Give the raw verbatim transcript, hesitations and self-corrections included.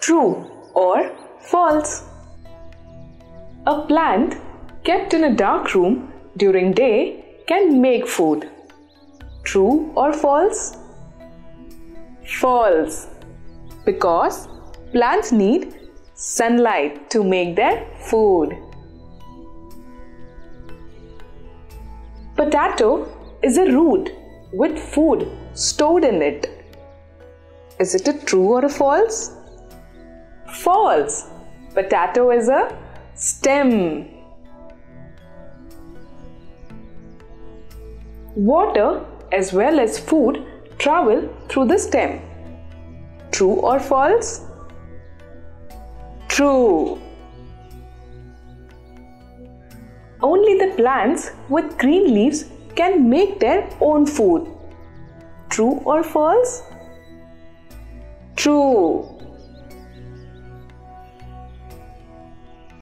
True or false? A plant kept in a dark room during day can make food. True or false? False, because plants need sunlight to make their food. Potato is a root with food stored in it. Is it a true or a false? False. Potato is a stem. Water as well as food travel through the stem. True or false? True. Only the plants with green leaves can make their own food. True or false? True.